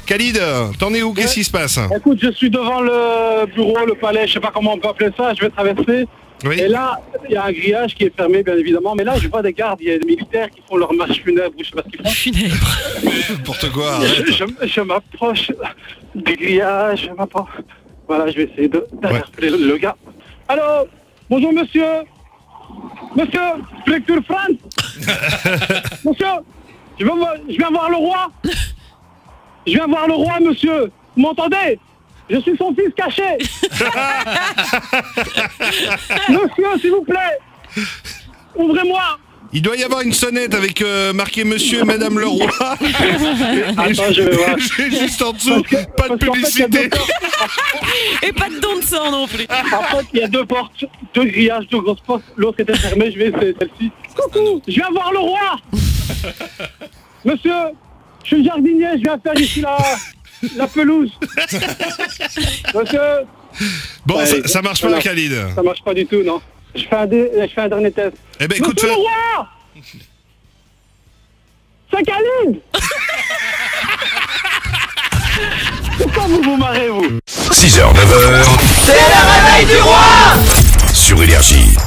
Khalid, t'en es où? Qu'est-ce qui se passe? Écoute, je suis devant le bureau, le palais, je sais pas comment on peut appeler ça, je vais traverser. Oui. Et là, il y a un grillage qui est fermé, bien évidemment. Mais là, je vois des gardes, il y a des militaires qui font leur marche funèbre, ou je sais pas ce qu'ils font. Funèbre. N'importe quoi, arrête. Je m'approche du grillage, je m'approche. Voilà, je vais essayer d'interpeller le gars. Allô? Bonjour, monsieur. Monsieur, lecture France. Monsieur, je viens voir le roi. Je viens voir le roi, monsieur. Vous m'entendez? Je suis son fils caché. Monsieur, s'il vous plaît. Ouvrez-moi. Il doit y avoir une sonnette avec marqué Monsieur et Madame le Roi. Attends, je vais voir. C'est juste en dessous, pas de publicité. Et pas de don de sang non plus. En fait, il y a deux portes, deux grillages, deux grosses portes. L'autre était fermée, je vais essayer celle-ci. Coucou, je viens voir le roi. Monsieur, je suis jardinier, je viens faire ici la pelouse. Monsieur. Bon, Ouais, ça marche pas, Khalid. Ça marche pas du tout, non. Je fais un dernier test. Eh ben écoute, Monsieur le roi. C'est Khalid. Pourquoi vous vous marrez, vous? 6h, 9h. C'est le réveil du roi Sur Énergie.